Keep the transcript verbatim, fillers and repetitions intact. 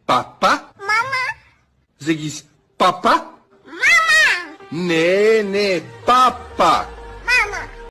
Papa? Mama? Zeg eens papa? Mama! Nee, nee, papa.